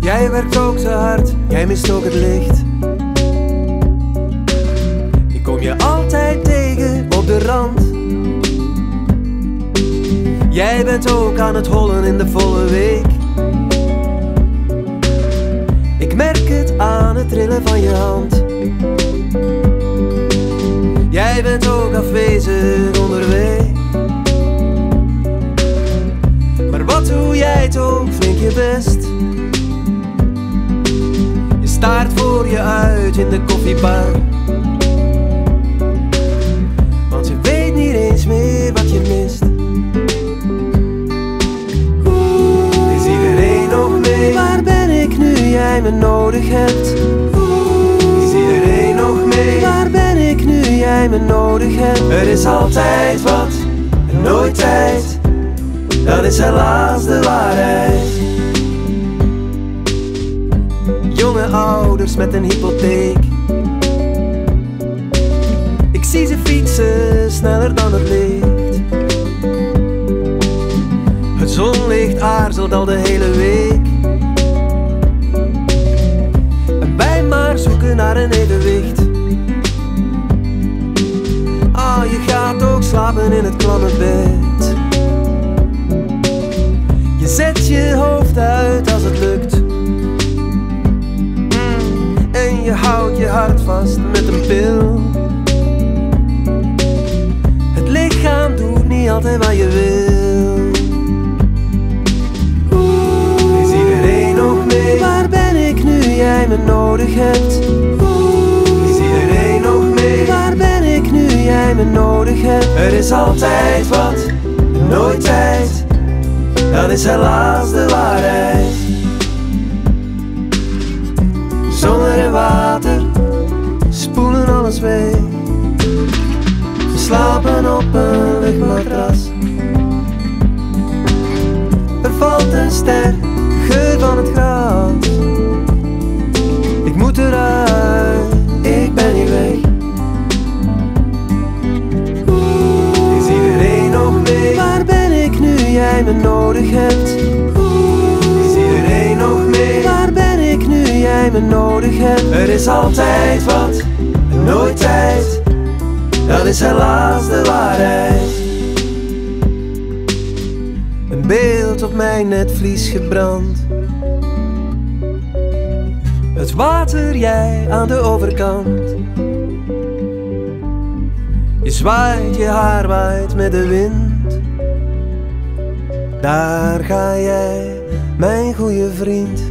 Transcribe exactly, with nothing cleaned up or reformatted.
Jij werkt ook te hard, jij mist ook het licht. Ik kom je altijd tegen op de rand. Jij bent ook aan het hollen in de volle week. Ik merk het aan het trillen van je hand. Jij bent ook afwezig onderweg. Maar wat doe jij het ook, flink je best. Je staart voor je uit in de koffiebar. Want je weet niet eens meer wat je mist. Is iedereen nog mee? Waar ben ik nu jij me nodig hebt? Is iedereen nog mee? Waar ben ik nu jij me nodig hebt? Er is altijd wat en nooit tijd. Dat is helaas de waarheid. Jonge ouders met een hypotheek. Ik zie ze fietsen sneller dan het licht. Het zonlicht aarzelt al de hele week. En wij maar zoeken naar een evenwicht. Ah, je gaat ook slapen in het klamme bed. Je zet je hoofd uit als het lukt. En je houdt je hart vast met een pil. Het lichaam doet niet altijd wat je wil. Is iedereen nog mee? Waar ben ik nu jij me nodig hebt? Is iedereen nog mee? Waar ben ik nu jij me nodig hebt? Er is altijd wat en nooit tijd. Dat is helaas de waarheid. Zonder en water spoelen alles weg. We slapen op een luchtmatras. Er valt een ster, geur van het gras. Ik moet eruit, ik ben niet weg. Is iedereen nog mee? Waar ben ik nu jij me nodig hebt? Is iedereen nog mee? Waar ben ik nu jij me nodig hebt? Er is altijd wat en nooit tijd. Dat is helaas de waarheid. Een beeld op mijn netvlies gebrand. Het water, jij aan de overkant. Je zwaait, je haar waait met de wind. Daar ga jij, mijn goede vriend.